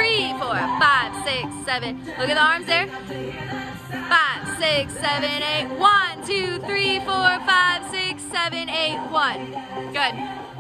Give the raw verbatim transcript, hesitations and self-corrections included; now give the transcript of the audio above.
three, four, five, six, seven. Look at the arms there. Five, six, seven, eight. One, two, three, four, five, six, seven, eight, one. Good.